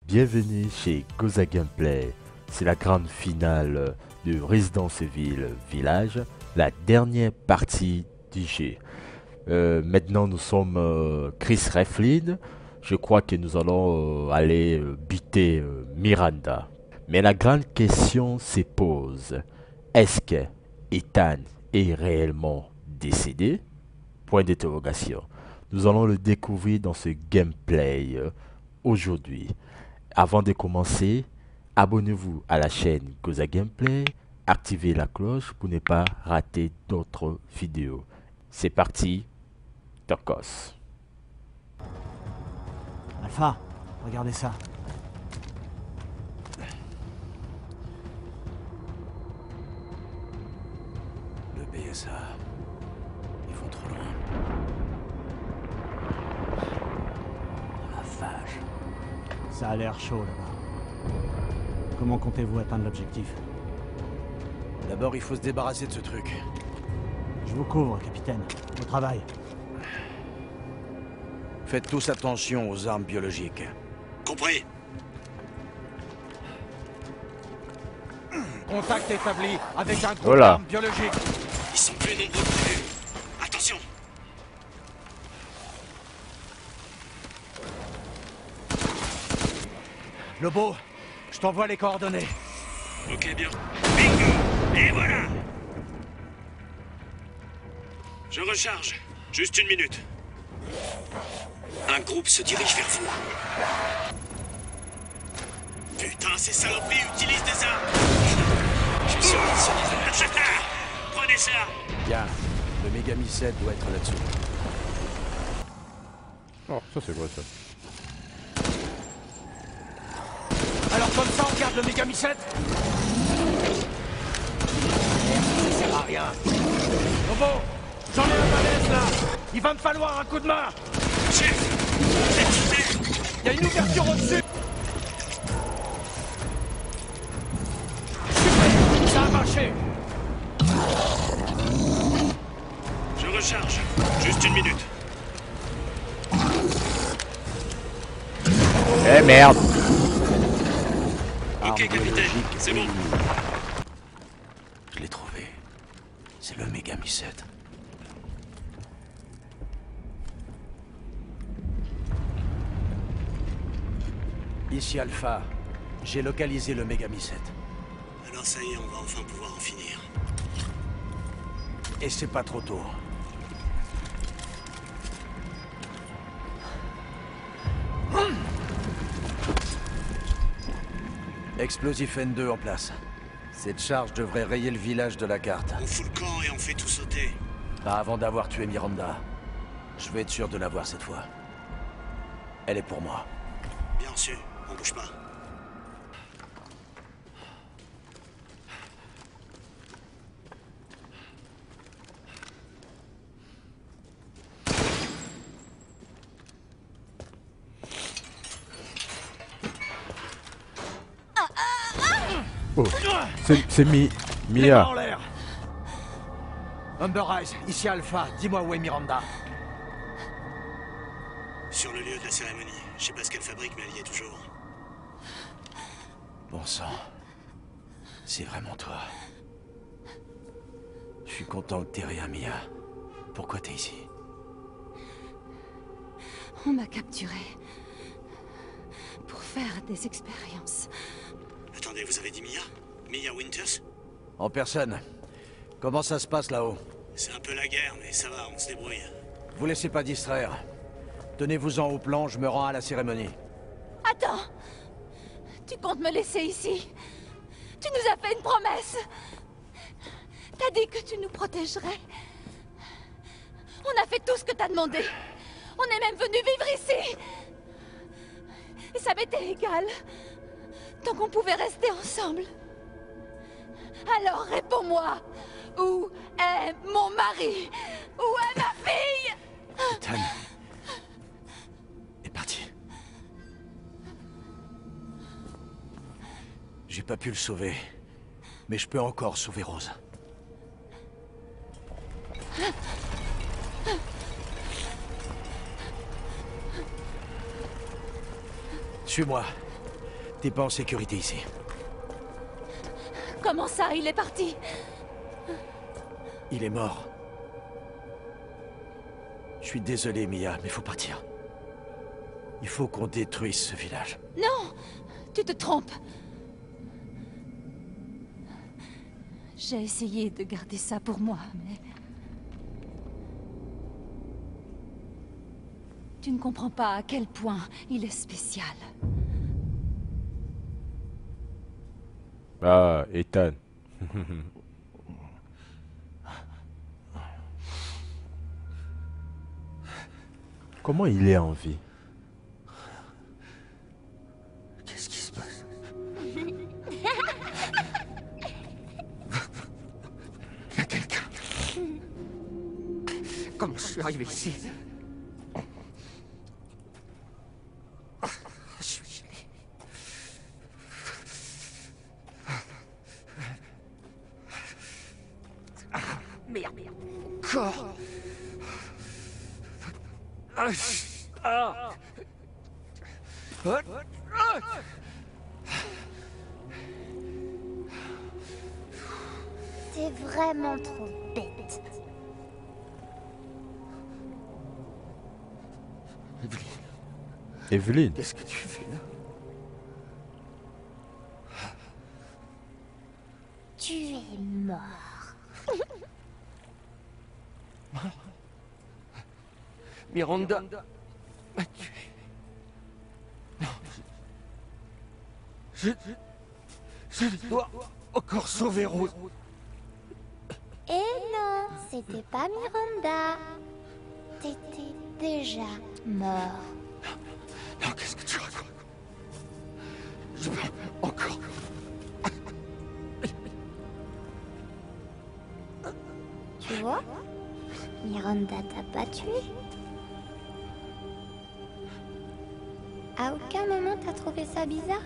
Bienvenue chez Goza Gameplay. C'est la grande finale de Resident Evil Village, la dernière partie du jeu. Maintenant, nous sommes Chris Redfield. Je crois que nous allons aller buter Miranda. Mais la grande question se pose. Est-ce que Ethan est réellement décédé? Point d'interrogation. Nous allons le découvrir dans ce gameplay aujourd'hui. Avant de commencer, abonnez-vous à la chaîne Goza Gameplay, activez la cloche pour ne pas rater d'autres vidéos. C'est parti, Turcos. Alpha, regardez ça. Le BSA. Ils vont trop loin. La vache. Ça a l'air chaud là-bas. Comment comptez-vous atteindre l'objectif? D'abord, il faut se débarrasser de ce truc. Je vous couvre, capitaine. Au travail. Faites tous attention aux armes biologiques. Compris. Contact établi avec un groupe Voilà. d'armes biologiques. Ils sont plus nombreux que prévu. Attention. Lobo, je t'envoie les coordonnées. Ok, bien. Bingo. Et voilà. Je recharge. Juste une minute. Un groupe se dirige vers vous. Putain, ces saloperies utilisent des armes. Je suis missionnaire. Prenez ça. Bien, le Megami 7 doit être là-dessous. Oh, ça c'est quoi ça? Alors comme ça, on garde le Megami 7. Ça sert à rien. Lobo, j'en ai un malaise là. Il va me falloir un coup de main. Chef, vous êtes sous terre. Il y a une ouverture au-dessus. Super, ça a marché. Je recharge. Juste une minute. Eh merde! Ok, capitaine. C'est bon. Je l'ai trouvé. C'est le Megami 7. Ici Alpha. J'ai localisé le Megami 7. Alors ça y est, on va enfin pouvoir en finir. Et c'est pas trop tôt. Explosif N2 en place. Cette charge devrait rayer le village de la carte. On fout le camp et on fait tout sauter. Pas avant d'avoir tué Miranda. Je veux être sûr de l'avoir cette fois. Elle est pour moi. Bien sûr, on bouge pas. Oh, c'est Les Mia. mains en l'air. Umber Eyes, ici Alpha. Dis-moi où est Miranda. Sur le lieu de la cérémonie. Je sais pas ce qu'elle fabrique, mais elle y est toujours. Bon sang. C'est vraiment toi. Je suis content que t'aies rien, Mia. Pourquoi t'es ici? On m'a capturé pour faire des expériences. Attendez, vous avez dit Mia? Mia Winters? En personne. Comment ça se passe là-haut? C'est un peu la guerre, mais ça va, on se débrouille. Vous laissez pas distraire. Tenez-vous-en au plan, je me rends à la cérémonie. Attends! Tu comptes me laisser ici? Tu nous as fait une promesse! T'as dit que tu nous protégerais. On a fait tout ce que t'as demandé. On est même venu vivre ici. Et ça m'était égal. Tant qu'on pouvait rester ensemble. Alors réponds-moi. Où est mon mari? Où est ma fille? Ethan est parti. J'ai pas pu le sauver. Mais je peux encore sauver Rose. Suis-moi. T'es pas en sécurité ici. Comment ça, il est parti? Il est mort. Je suis désolé, Mia, mais faut partir. Il faut qu'on détruise ce village. Non! Tu te trompes. J'ai essayé de garder ça pour moi, mais... Tu ne comprends pas à quel point il est spécial. Ah, Ethan. Comment il est en vie? Qu'est-ce qui se passe? Il y a quelqu'un. Comment je suis arrivé ici? Je suis gêné. Merde. Encore. T'es vraiment trop bête. Evelyn. Qu'est-ce que tu fais là? Tu es mort. Miranda m'a tué. Non. Je dois encore sauver Rose. Et non, c'était pas Miranda. T'étais déjà mort. Non, qu'est-ce que tu racontes? Je peux encore. Tu vois, Miranda t'a pas tué. À aucun moment t'as trouvé ça bizarre?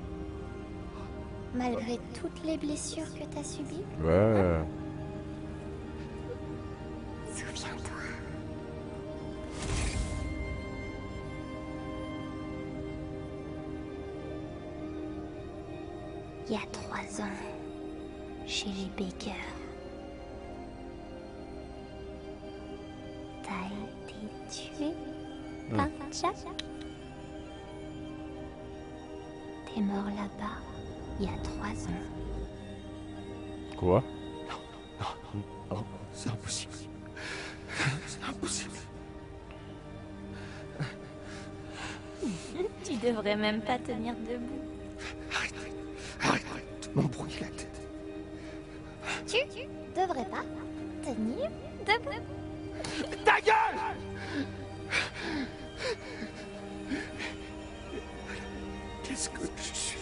Malgré toutes les blessures que t'as subies? Ouais. Souviens-toi. Il y a 3 ans, chez les Baker, t'as été tué par Jack. T'es mort là-bas il y a 3 ans. Quoi? Non, c'est impossible. C'est impossible. Tu devrais même pas tenir debout. Arrête de m'embrouiller la tête. Tu devrais pas tenir debout. Ta gueule! Qu'est-ce que je suis?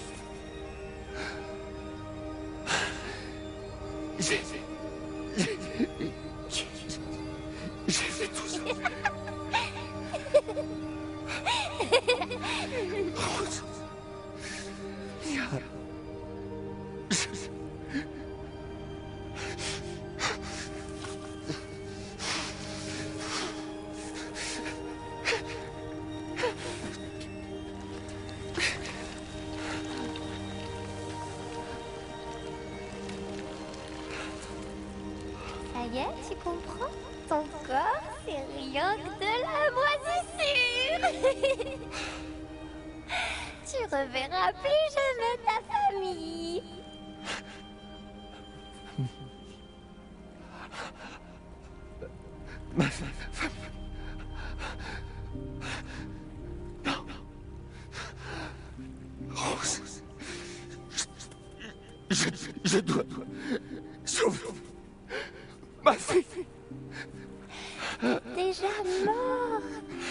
J'ai fait tout ça. Rose. Mia. Ça y est, tu comprends? Ton corps, c'est rien que de la moisissure. Tu reverras plus jamais ta famille. Non. Rose. Je dois sauver ma fille. Déjà mort.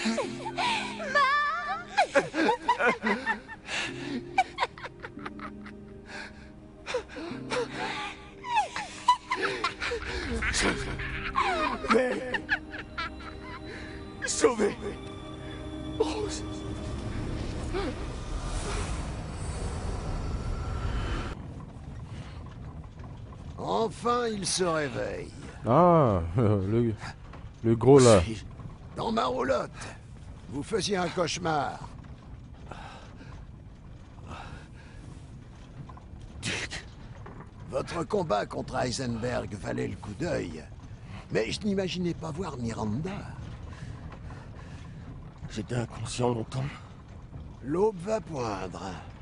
Je vais sauver Rose. Enfin, il se réveille. Ah, le gros là. Dans ma roulotte. Vous faisiez un cauchemar. Votre combat contre Heisenberg valait le coup d'œil. Mais je n'imaginais pas voir Miranda. J'étais inconscient longtemps. L'aube va poindre.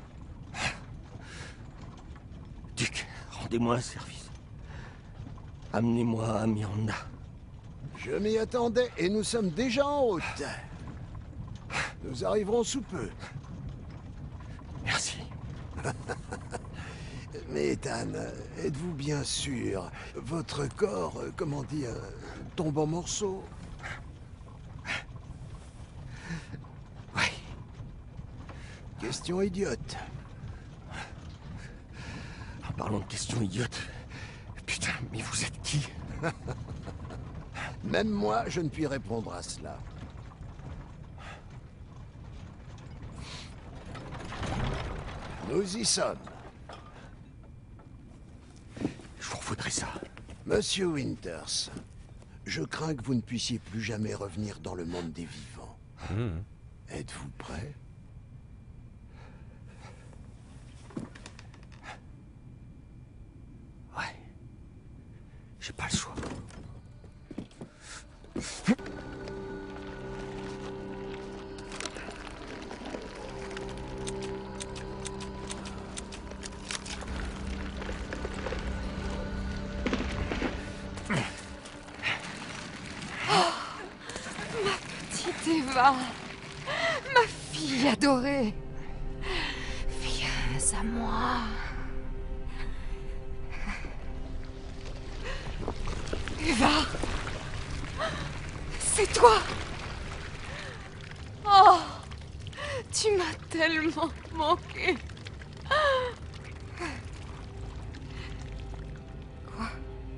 Duc, rendez-moi un service. Amenez-moi à Miranda. Je m'y attendais et nous sommes déjà en route. Nous arriverons sous peu. Merci. Mais Ethan, êtes-vous bien sûr? Votre corps, comment dire, tombe en morceaux? Oui. Question idiote. En parlant de questions idiotes... Putain, mais vous êtes qui? Même moi, je ne puis répondre à cela. Nous y sommes. Je vous voudrais ça. Monsieur Winters, je crains que vous ne puissiez plus jamais revenir dans le monde des vivants. Êtes-vous prêt? Ouais. J'ai pas le choix. Eva, ma fille adorée. Viens à moi. Eva, c'est toi. Oh, tu m'as tellement manqué. Quoi?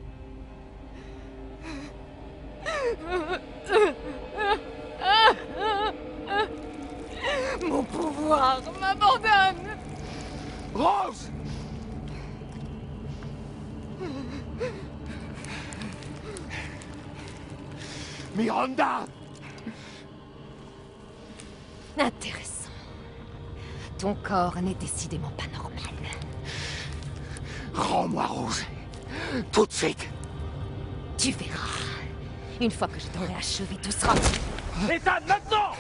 Mon pouvoir m'abandonne. Rose! Miranda! Intéressant. Ton corps n'est décidément pas normal. Rends-moi Rose. Tout de suite. Tu verras. Une fois que je t'aurai achevé, tout sera... Ethan, maintenant!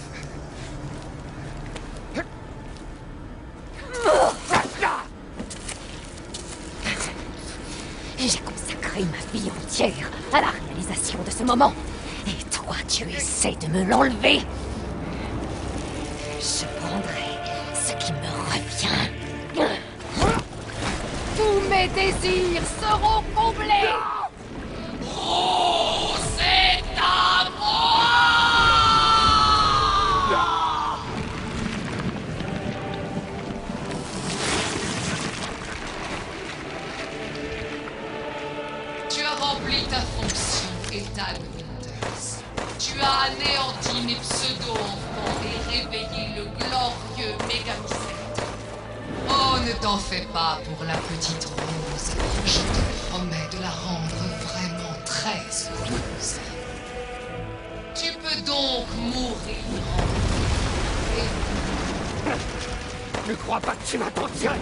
J'ai consacré ma vie entière à la réalisation de ce moment. Et toi, tu essaies de me l'enlever. Je prendrai ce qui me revient. Tous mes désirs seront comblés. Oh, c'est à moi! Tu as rempli ta fonction, Ethan Winters. Tu as anéanti mes pseudo-enfants et réveillé le glorieux Mégamycète. Oh, ne t'en fais pas pour la petite Rose. Je te promets de la rendre vraiment très heureuse. Tu peux donc mourir en paix. Ne crois pas que tu vas t'en tirer.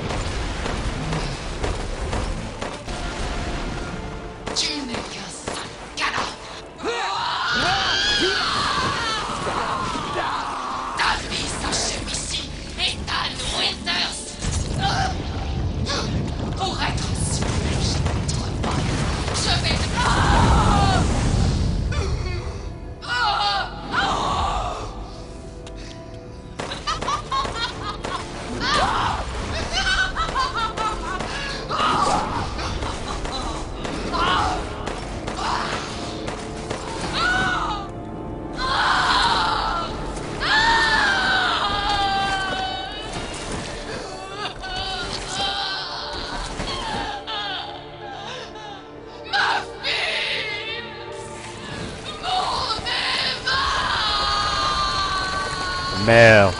Tu n'es qu'un sale cadavre. Ta vie s'achève ici, Ethan Winters. Pour être sûr que je vais te... Merde.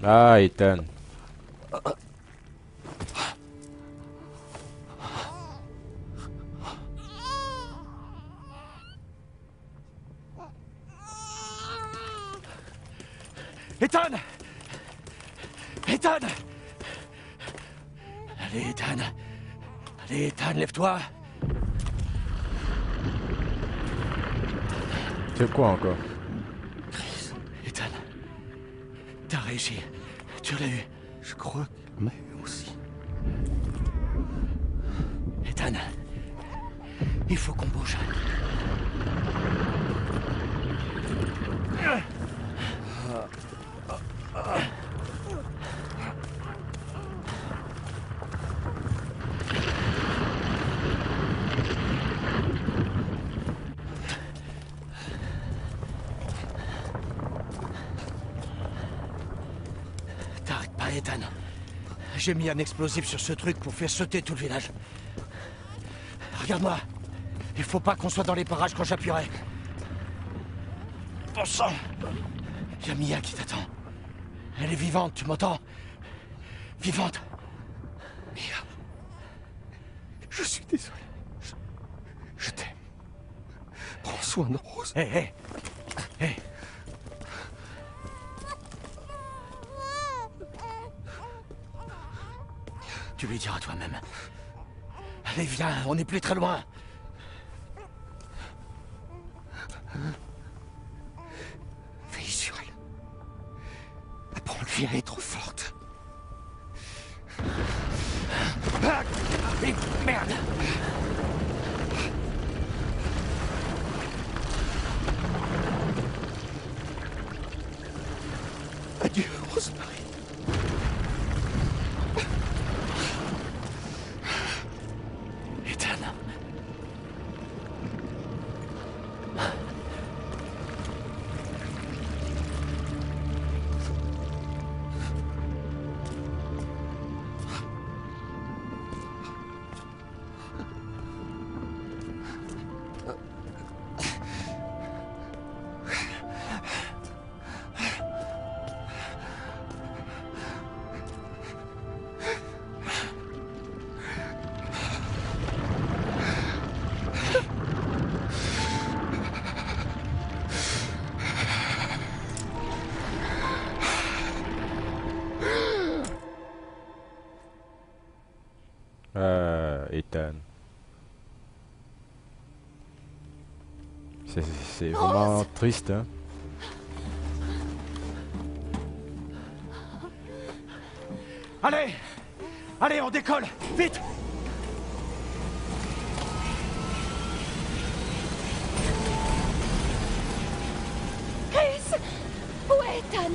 Ah, Ethan. Ethan! Ethan! Allez, Ethan. Allez, Ethan, lève-toi. C'est quoi encore? Ethan. T'as réussi. Tu l'as eu. Je crois qu'il m'a eu aussi. Ethan. Il faut qu'on bouge. T'arrêtes pas, Ethan. J'ai mis un explosif sur ce truc pour faire sauter tout le village. Regarde-moi. Il faut pas qu'on soit dans les parages quand j'appuierai. Bon sang. Il y a Mia qui t'attend. Elle est vivante, tu m'entends? Vivante. Mia. Je suis désolé. Je t'aime. Prends soin de Rose. Hé, hé. Hé. Tu lui diras toi-même. Allez, viens, on n'est plus très loin. Veille sur elle. Apprends-lui à être forte. Ah, merde. Adieu, Rosemary. Ethan. Ethan. C'est vraiment triste, hein. Allez. Allez, on décolle. Vite. Chris! Où est Ethan?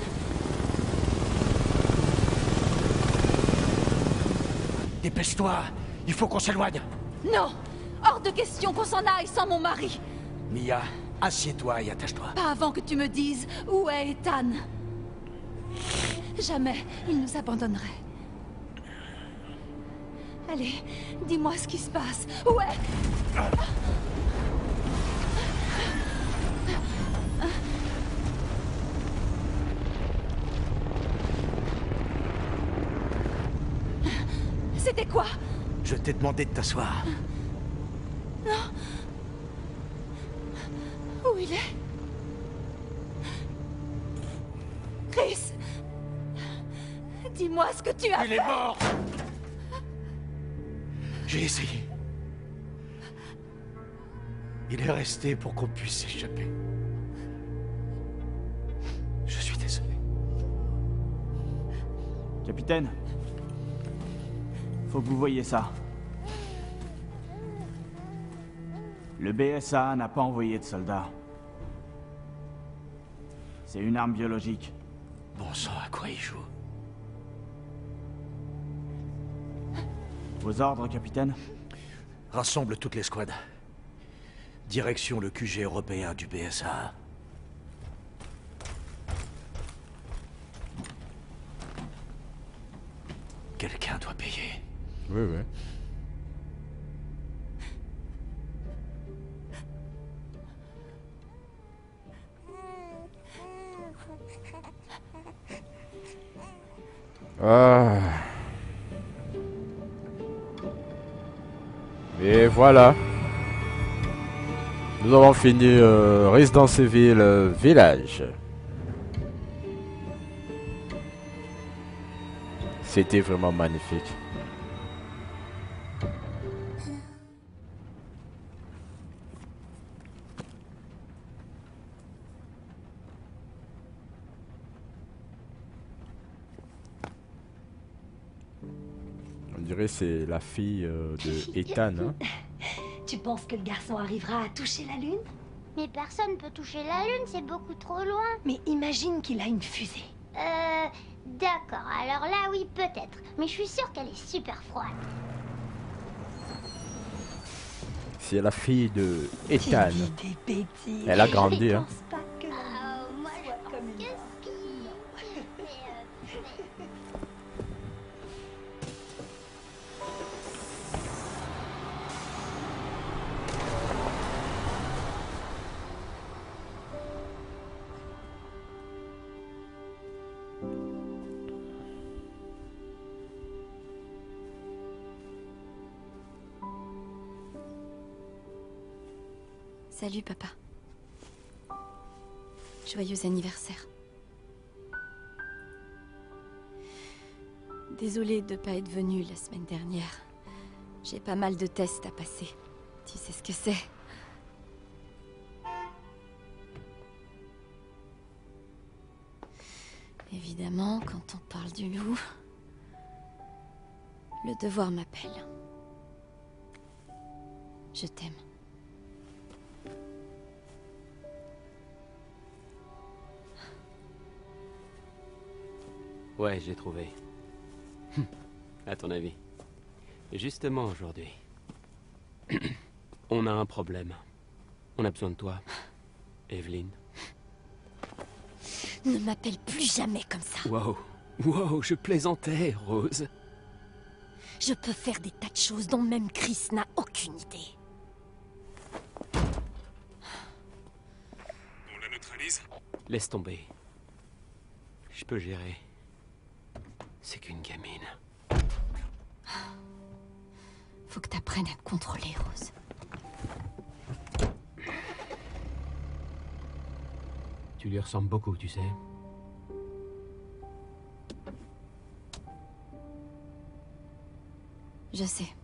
Dépêche-toi. Il faut qu'on s'éloigne. Non! Hors de question qu'on s'en aille sans mon mari! Mia, assieds-toi et attache-toi. Pas avant que tu me dises où est Ethan. Jamais il nous abandonnerait. Allez, dis-moi ce qui se passe. Où est... C'était quoi? Je t'ai demandé de t'asseoir. Non. Où il est? Chris! Dis-moi ce que tu as Il fait. est mort. J'ai essayé. Il est resté pour qu'on puisse s'échapper. Je suis désolé. Capitaine, faut que vous voyiez ça. Le BSA n'a pas envoyé de soldats. C'est une arme biologique. Bon sang, à quoi il joue? Vos ordres, capitaine? Rassemble toutes les squads. Direction le QG européen du BSA. Quelqu'un doit payer. Oui, oui. Ah. Et voilà. Nous avons fini Resident Evil Village. C'était vraiment magnifique. On dirait que c'est la fille de Ethan. Hein? Tu penses que le garçon arrivera à toucher la Lune? Mais personne peut toucher la Lune, c'est beaucoup trop loin. Mais imagine qu'il a une fusée. D'accord, alors là oui peut-être. Mais je suis sûre qu'elle est super froide. C'est la fille de Ethan. Qui dit des bêtises. Elle a grandi. Je Hein. pense pas que la Moi je soit comme une pense que si. Salut, papa. Joyeux anniversaire. Désolée de ne pas être venue la semaine dernière. J'ai pas mal de tests à passer. Tu sais ce que c'est. Évidemment, quand on parle du loup, le devoir m'appelle. Je t'aime. Ouais, j'ai trouvé. À ton avis. Justement aujourd'hui. On a un problème. On a besoin de toi, Evelyn. Ne m'appelle plus jamais comme ça. Wow. Wow, je plaisantais, Rose. Je peux faire des tas de choses dont même Chris n'a aucune idée. On la neutralise? Laisse tomber. Je peux gérer. C'est qu'une gamine. Faut que t'apprennes à te contrôler, Rose. Tu lui ressembles beaucoup, tu sais. Je sais.